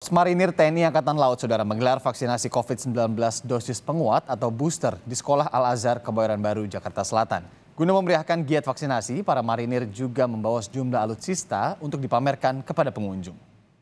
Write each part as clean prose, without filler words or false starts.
Korps Marinir TNI Angkatan Laut, Saudara, menggelar vaksinasi COVID-19 dosis penguat atau booster di Sekolah Al-Azhar, Kebayoran Baru, Jakarta Selatan. Guna memeriahkan giat vaksinasi, para marinir juga membawa sejumlah alutsista untuk dipamerkan kepada pengunjung.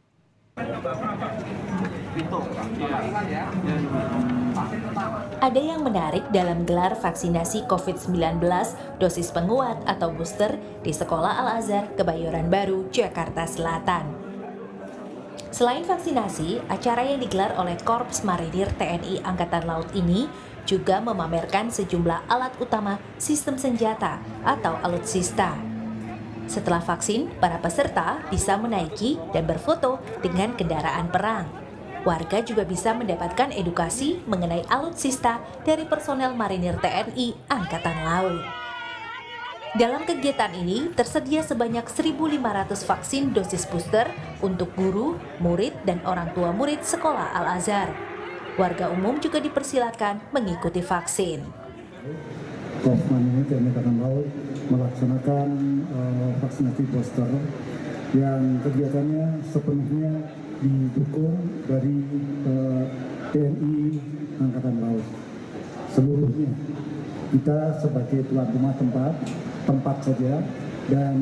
Ada yang menarik dalam gelar vaksinasi COVID-19 dosis penguat atau booster di Sekolah Al-Azhar, Kebayoran Baru, Jakarta Selatan. Selain vaksinasi, acara yang digelar oleh Korps Marinir TNI Angkatan Laut ini juga memamerkan sejumlah alat utama sistem senjata atau alutsista. Setelah vaksin, para peserta bisa menaiki dan berfoto dengan kendaraan perang. Warga juga bisa mendapatkan edukasi mengenai alutsista dari personel Marinir TNI Angkatan Laut. Dalam kegiatan ini, tersedia sebanyak 1.500 vaksin dosis booster untuk guru, murid, dan orang tua murid Sekolah Al-Azhar. Warga umum juga dipersilakan mengikuti vaksin. Korps Marinir TNI Angkatan Laut melaksanakan vaksinasi booster yang kegiatannya sepenuhnya didukung dari TNI Angkatan Laut. Seluruhnya kita sebagai tuan rumah tempat saja, dan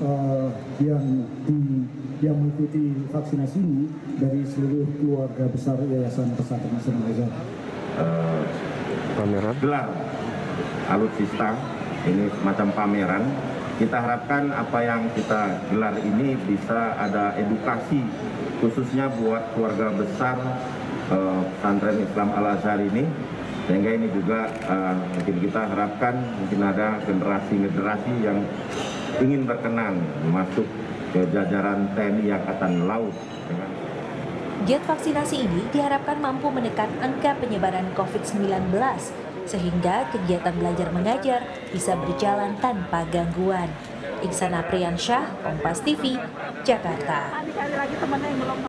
yang mengikuti vaksinasi ini dari seluruh keluarga besar Yayasan Pesantren Nasional Al-Azhar. Pameran gelar alutsista ini semacam pameran. Kita harapkan apa yang kita gelar ini bisa ada edukasi khususnya buat keluarga besar pesantren Islam Al-Azhar ini, sehingga ini juga mungkin kita harapkan mungkin ada generasi yang ingin berkenan masuk ke jajaran TNI Angkatan Laut. Giat vaksinasi ini diharapkan mampu menekan angka penyebaran COVID-19 sehingga kegiatan belajar mengajar bisa berjalan tanpa gangguan. Iksan Apriansyah, Kompas TV, Jakarta.